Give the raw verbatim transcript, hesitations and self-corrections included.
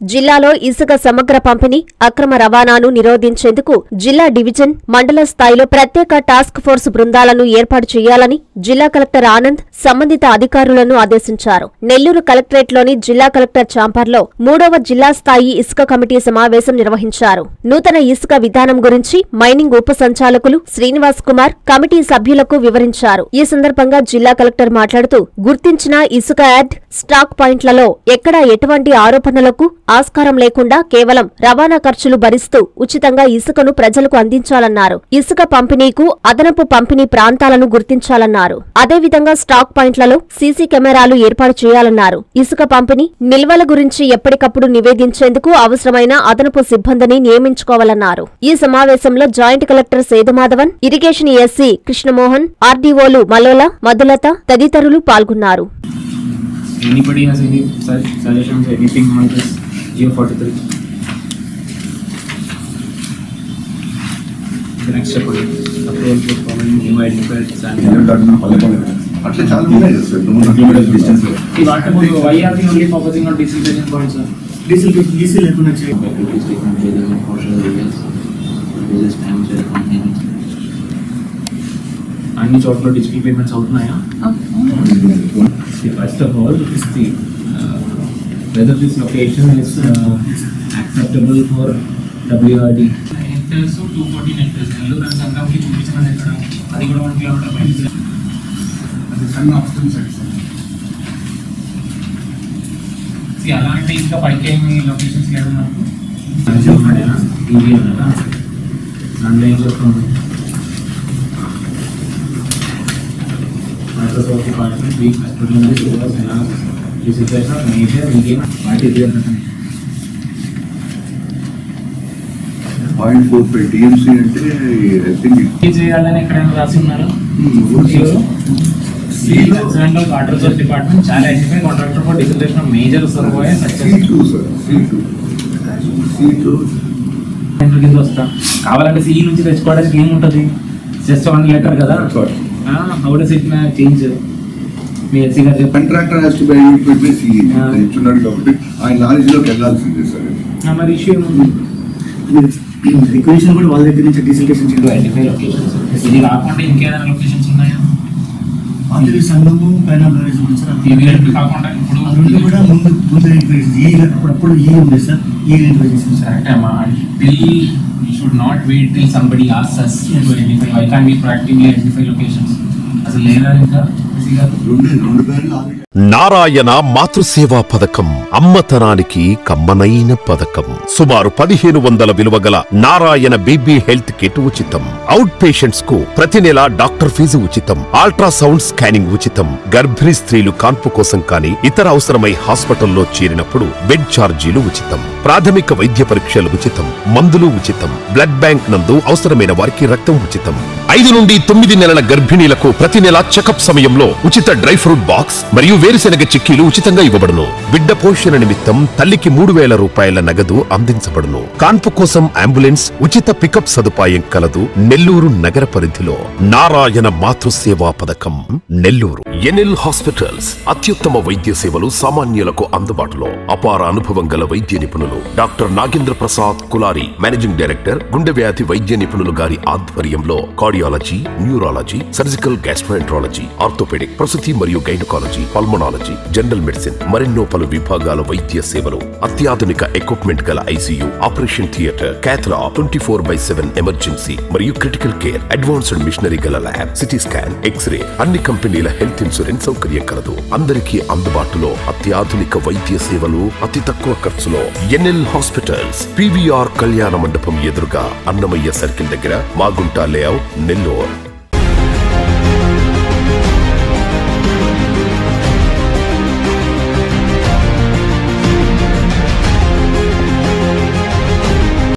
జిల్లాలో ఇసుక సమగ్ర పంపిణీ, అక్రమ రవాణాను నిరోధించేందుకు జిల్లా డివిజన్, మండల స్థాయిలో ప్రత్యేక టాస్క్ ఫోర్స్ బృందాలను ఏర్పాటు చేయాలని జిల్లా కలెక్టర్ ఆనంద్ సంబంధిత అధికారులను ఆదేశించారు. నెల్లూరు కలెక్టరేట్లోని జిల్లా కలెక్టర్ ఛాంబర్లో మూడవ జిల్లా స్థాయి ఇసుక కమిటీ సమావేశం నిర్వహించారు. నూతన ఇసుక విధానం గురించి మైనింగ్ ఉప సంచాలకులు శ్రీనివాస్ కుమార్ కమిటీ సభ్యులకు వివరించారు. ఈ సందర్భంగా జిల్లా కలెక్టర్ మాట్లాడుతూ గుర్తించిన ఇసుక యార్డ్, స్టాక్ పాయింట్లలో ఎక్కడా ఎటువంటి ఆరోపణలకు ఆస్కారం లేకుండా కేవలం రవాణా ఖర్చులు భరిస్తూ ఉచితంగా ఇసుకను ప్రజలకు అందించాలన్నారు. ఇసుక పంపిణీకు అదనపు పంపిణీ ప్రాంతాలను గుర్తించాలన్నారు. అదేవిధంగా స్టాక్ పాయింట్లలో సీసీ కెమెరాలు ఏర్పాటు చేయాలన్నారు. ఇసుక పంపిణీ, నిల్వల గురించి ఎప్పటికప్పుడు నివేదించేందుకు అవసరమైన అదనపు సిబ్బందిని నియమించుకోవాలన్నారు. ఈ సమావేశంలో joint collector Sedumadhavan, irrigation SE Krishnamohan, ఆర్డీఓలు మలోల, మధులత తదితరులు పాల్గొన్నారు. Anybody has any suggestions, anything on this G O forty-three? The next step is approval for common new identified standard. Actually, చాలా ఉన్నాయి sir. Distance. See, what about why are we only focusing on deceleration points, sir? Diesel, diesel లేకుండా చేయాలి. అన్ని చోట్ల digital payments అవుతున్నాయా? First of all, is the uh, whether this location is uh, acceptable for W R D. Hectares two fourteen hectares. Nellore and Sangamki చూపించమని ఎక్కడ? అది కూడా one kilometer mile. అది సన్న ఆప్షన్ సెట్. See, అలాంటి ఇంకా పైకి ఏమి లొకేషన్స్ లేవు నాకు. నిజమేనా? ఇది అన్నదా? సన్లైన్ లో Microsoft department, we hospital was enough. This is a major again. What is your point four five T M C అంటే I think ఇది చేయాలని ఎక్కడైనా రాసి ఉన్నారా? Central Water Resource Department చాలా ఎస్టిఫై contractor for desiltation of major reservoir success. C two sir. C two. C two. Centre కింద వస్తా. కావాలంటే సి నుంచి తెచ్చుకోవడానికి ఏముంటుంది? జస్ట్ వన్ లెటర్ కదా. How does it change? మీ ఎస్సీ గారు contractor has to be able to see ఇచ్చున్నాడు కాబట్టి ఆ నాలెడ్జ్ లోకి వెళ్ళాల్సిందే సార్. మరి ఇష్యూ ఏముంది? రిక్వెషన్ కూడా వాళ్ళ దగ్గర నుంచి డిసల్టేషన్ చేయాలి. Identify locations. ఇది కాకుండా ఇంకేదైనా లొకేషన్స్ ఉన్నాయా? ఆల్రెడీ సంగము పైన ఇవి కాకుండా ఇప్పుడు రెండు కూడా ముందు ముందు ఈ అప్పుడప్పుడు ఈ ఉంది సార్. ఈ ఐడెంటిఫై చేసాం సార్. కరెక్ట్ అమ్మా. Till we should not wait till somebody asks us yes. to identify. Why can't we proactively identify locations? As a layer ఇంకా రెండు రెండు పేర్లు ఆల్రెడీ నారాయణ మాతృసేవా పథకం అమ్మతనానికి కమ్మనైన పథకం. సుమారు పదిహేను వందల విలువ గల నారాయణ బేబీ హెల్త్ కిట్ ఉచితం. అవుట్ పేషెంట్స్ కు ప్రతి నెల డాక్టర్ ఫీజు ఉచితం. అల్ట్రాసౌండ్ స్కానింగ్ ఉచితం. గర్భిణీ స్త్రీలు కాన్పు కోసం కానీ ఇతర అవసరమై హాస్పిటల్లో చేరినప్పుడు బెడ్ ఛార్జీలు ఉచితం. ప్రాథమిక వైద్య పరీక్షలు ఉచితం. మందులు ఉచితం. బ్లడ్ బ్యాంక్ నందు అవసరమైన వారికి రక్తం ఉచితం. ఐదు నుండి తొమ్మిది నెలల గర్భిణీలకు ప్రతి నెల చెకప్ సమయంలో ఉచిత డ్రై ఫ్రూట్ బాక్స్ మరియు వేరుశెనగ చిక్కీలు ఉచితంగా ఇవ్వబడును. బిడ్డ పోషణ నిమిత్తం తల్లికి మూడు వేల రూపాయల నగదు అందించబడును. కాన్పు కోసం అంబులెన్స్ ఉచిత పికప్ సదుపాయం కలదు. నెల్లూరు నగర పరిధిలో నారాయణ మాతృసేవా పథకం నెల్లూరు. ఎన్ఎల్ హాస్పిటల్స్ అత్యుత్తమ వైద్య సేవలు సామాన్యులకు అందుబాటులో. అపార అనుభవం గల వైద్య నిపుణులు doctor Nagendra Prasad Kulari, managing director, గుండె వ్యాధి వైద్య నిపుణులు గారి ఆధ్వర్యంలో cardiology, neurology, surgical gastroenterology, orthopaedic, ప్రసూతి మరియు గైనకాలజీ, పల్మనాలజీ, జనరల్ మెడిసిన్ మరెన్నో పలు విభాగాల వైద్య సేవలు. అత్యాధునిక ఎక్విప్మెంట్ గల ఐసీయూ, ఆపరేషన్ థియేటర్, క్యాథ్లా, twenty four by seven emergency మరియు క్రిటికల్ కేర్, అడ్వాన్స్డ్ మిషనరీ గల ల్యాబ్, సిటీ స్కాన్, ఎక్స్రే, అన్ని కంపెనీల హెల్త్ ఇన్సూరెన్స్ సౌకర్యం కలదు. అందరికీ అందుబాటులో అత్యాధునిక వైద్య సేవలు అతి తక్కువ ఖర్చులో. ఎన్ఎల్ హాస్పిటల్స్, పీవీఆర్ కళ్యాణ మండపం ఎదురుగా, అన్నమయ్య సర్కిల్ దగ్గర, మాగుంట లేఅవుట్, నెల్లూరు.